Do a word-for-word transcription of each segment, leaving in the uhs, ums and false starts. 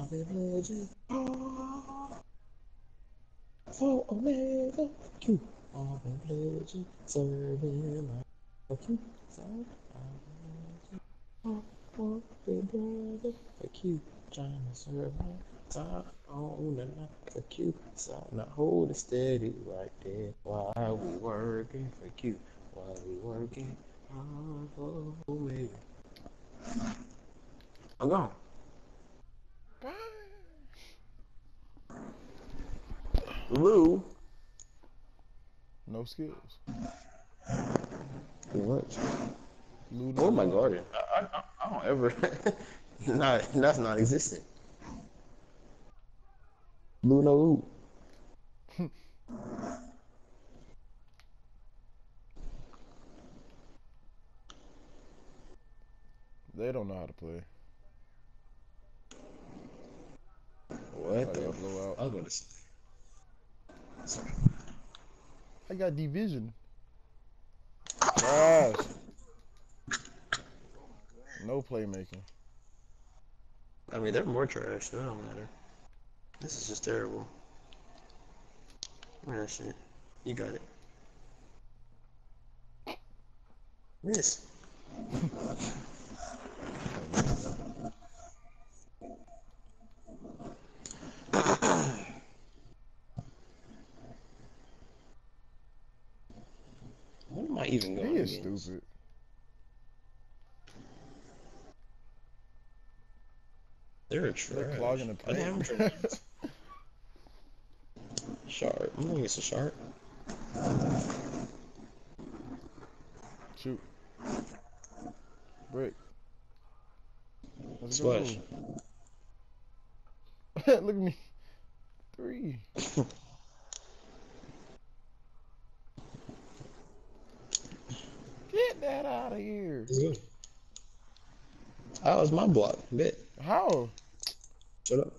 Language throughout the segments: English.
legend. For Omega Q. All the legend. Serving like Q. Serving like for the brother. For Q. Trying to serve my time on the night. For Q. So now hold it steady right there. While we working for Q. While we working on for Omega. I'm gone. Lou. No skills. Pretty much. Lou Oh no my love. garden. I, I, I don't ever. not that's not existent. Lou no Lou. They don't know how to play. What Probably the? got blow out. I was gonna say. I got division. Trash. No playmaking. I mean, they're more trash. So it don't matter. This is just terrible. Look at that shit. You got it. Miss. What am I even He going is against? stupid. They're They're trash. clogging the Are they paint. having trash? Sharp. I'm going against a sharp. Shoot. Brick. Let's Splash. go. Look at me. Three. Get that out of here. That was my block. Bet. How? Shut up.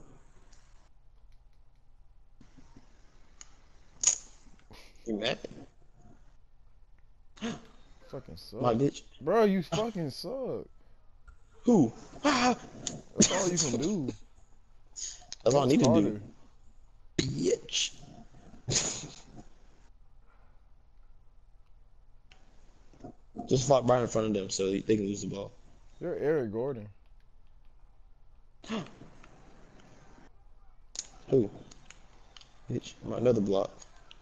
You mad? Fucking suck. My bitch. Bro, you fucking suck. Who? Ah! That's all you can do. That's all I need to harder. do. Bitch. Just flop right in front of them so they can lose the ball. You're Eric Gordon. Who? Bitch. Another block.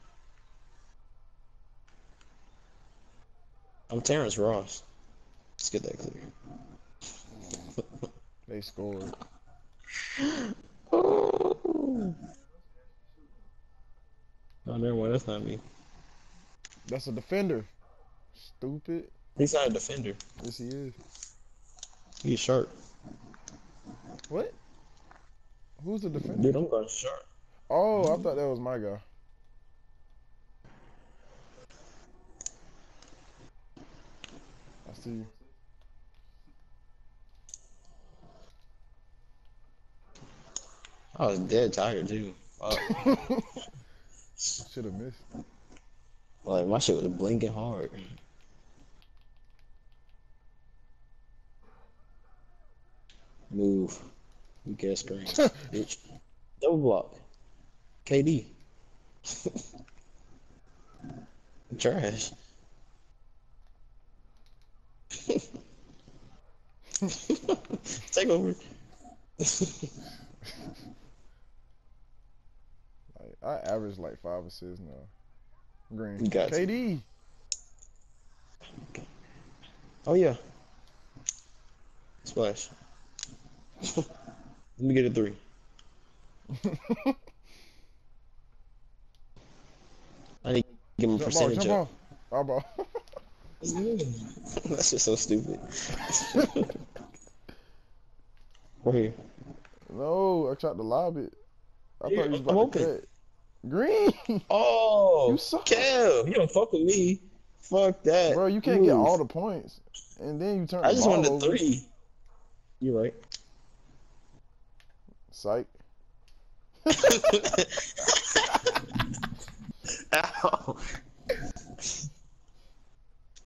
I'm Terrence Ross. Let's get that clear. They scored. Oh. Oh, never mind. That's not me. That's a defender. Stupid. He's not a defender. Yes, he is. He's sharp. What? Who's the defender? Dude, I'm going sharp. Oh, I thought that was my guy. I see you. I was dead tired too. Fuck. Should have missed. Like my shit was blinking hard. Move. You get screen. Bitch. Double block. K D. Trash. Take over. Like, I average like five assists now. Green. You got K D. Okay. Oh yeah. Splash. Let me get a three. I need to give him a Jump ball, percentage jump up. ball. Our ball. That's just so stupid. We're here. No, I tried to lob it. I Here, thought you was I'm about open. to cut. Green. Oh, You suck. Kev, you don't fuck with me. Fuck that. Bro, you can't Move. get all the points. And then you turn I the just ball wanted over. three. You're right. Psych. Ow.